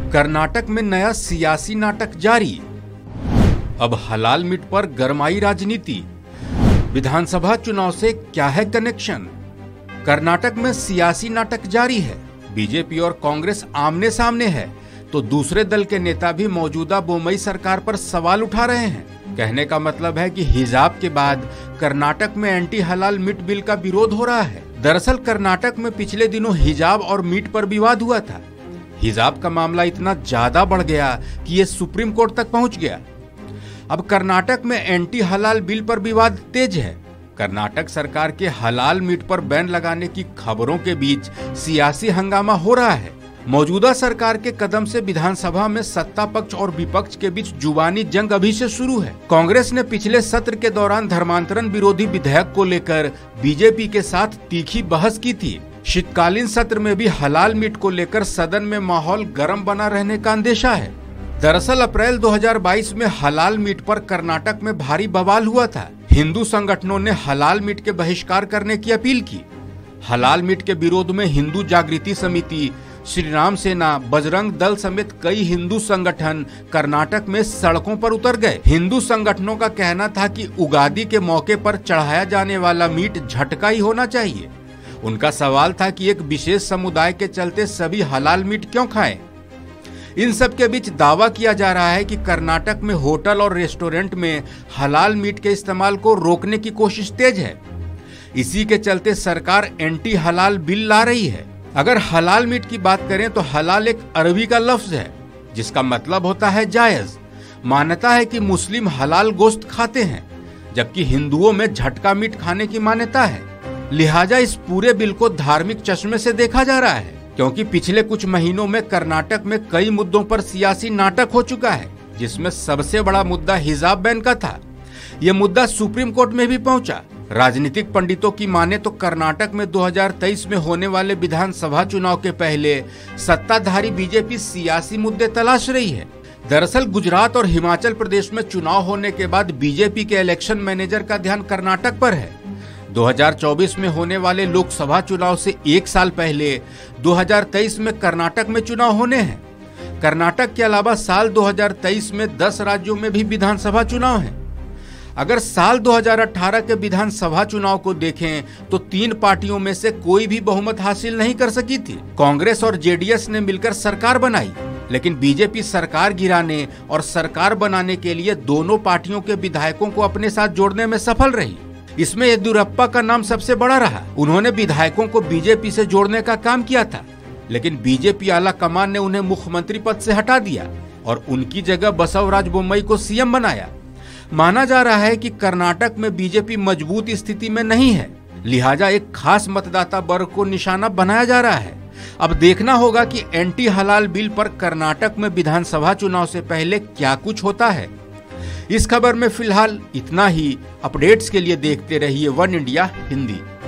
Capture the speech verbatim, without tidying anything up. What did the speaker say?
कर्नाटक में नया सियासी नाटक जारी। अब हलाल मीट पर गरमाई राजनीति। विधानसभा चुनाव से क्या है कनेक्शन? कर्नाटक में सियासी नाटक जारी है। बीजेपी और कांग्रेस आमने सामने है तो दूसरे दल के नेता भी मौजूदा बोम्मई सरकार पर सवाल उठा रहे हैं। कहने का मतलब है कि हिजाब के बाद कर्नाटक में एंटी हलाल मीट बिल का विरोध हो रहा है। दरअसल कर्नाटक में पिछले दिनों हिजाब और मीट पर विवाद हुआ था। हिजाब का मामला इतना ज्यादा बढ़ गया कि ये सुप्रीम कोर्ट तक पहुंच गया। अब कर्नाटक में एंटी हलाल बिल पर विवाद तेज है। कर्नाटक सरकार के हलाल मीट पर बैन लगाने की खबरों के बीच सियासी हंगामा हो रहा है। मौजूदा सरकार के कदम से विधानसभा में सत्ता पक्ष और विपक्ष के बीच जुबानी जंग अभी से शुरू है। कांग्रेस ने पिछले सत्र के दौरान धर्मांतरण विरोधी विधेयक को लेकर बीजेपी के साथ तीखी बहस की थी। शीतकालीन सत्र में भी हलाल मीट को लेकर सदन में माहौल गर्म बना रहने का अंदेशा है। दरअसल अप्रैल दो हज़ार बाईस में हलाल मीट पर कर्नाटक में भारी बवाल हुआ था। हिंदू संगठनों ने हलाल मीट के बहिष्कार करने की अपील की। हलाल मीट के विरोध में हिंदू जागृति समिति, श्री राम सेना, बजरंग दल समेत कई हिंदू संगठन कर्नाटक में सड़कों पर उतर गए। हिंदू संगठनों का कहना था कि उगादी के मौके पर चढ़ाया जाने वाला मीट झटका ही होना चाहिए। उनका सवाल था कि एक विशेष समुदाय के चलते सभी हलाल मीट क्यों खाएं? इन सब के बीच दावा किया जा रहा है कि कर्नाटक में होटल और रेस्टोरेंट में हलाल मीट के इस्तेमाल को रोकने की कोशिश तेज है। इसी के चलते सरकार एंटी हलाल बिल ला रही है। अगर हलाल मीट की बात करें तो हलाल एक अरबी का लफ्ज है जिसका मतलब होता है जायज। मान्यता है कि मुस्लिम हलाल गोश्त खाते हैं जबकि हिंदुओं में झटका मीट खाने की मान्यता है। लिहाजा इस पूरे बिल को धार्मिक चश्मे से देखा जा रहा है, क्योंकि पिछले कुछ महीनों में कर्नाटक में कई मुद्दों पर सियासी नाटक हो चुका है, जिसमें सबसे बड़ा मुद्दा हिजाब बैन का था। यह मुद्दा सुप्रीम कोर्ट में भी पहुंचा। राजनीतिक पंडितों की माने तो कर्नाटक में दो हज़ार तेईस में होने वाले विधानसभा चुनाव के पहले सत्ताधारी बीजेपी सियासी मुद्दे तलाश रही है। दरअसल गुजरात और हिमाचल प्रदेश में चुनाव होने के बाद बीजेपी के इलेक्शन मैनेजर का ध्यान कर्नाटक पर है। दो हज़ार चौबीस में होने वाले लोकसभा चुनाव से एक साल पहले दो हज़ार तेईस में कर्नाटक में चुनाव होने हैं। कर्नाटक के अलावा साल दो हज़ार तेईस में दस राज्यों में भी विधानसभा चुनाव हैं। अगर साल दो हज़ार अठारह के विधानसभा चुनाव को देखें तो तीन पार्टियों में से कोई भी बहुमत हासिल नहीं कर सकी थी। कांग्रेस और जेडीएस ने मिलकर सरकार बनाई, लेकिन बीजेपी सरकार गिराने और सरकार बनाने के लिए दोनों पार्टियों के विधायकों को अपने साथ जोड़ने में सफल रही। इसमें येदियुरप्पा का नाम सबसे बड़ा रहा। उन्होंने विधायकों को बीजेपी से जोड़ने का काम किया था, लेकिन बीजेपी आला कमान ने उन्हें मुख्यमंत्री पद से हटा दिया और उनकी जगह बसवराज बोम्मई को सीएम बनाया। माना जा रहा है कि कर्नाटक में बीजेपी मजबूत स्थिति में नहीं है, लिहाजा एक खास मतदाता वर्ग को निशाना बनाया जा रहा है। अब देखना होगा कि एंटी हलाल बिल पर कर्नाटक में विधानसभा चुनाव से पहले क्या कुछ होता है। इस खबर में फिलहाल इतना ही। अपडेट्स के लिए देखते रहिए वन इंडिया हिंदी।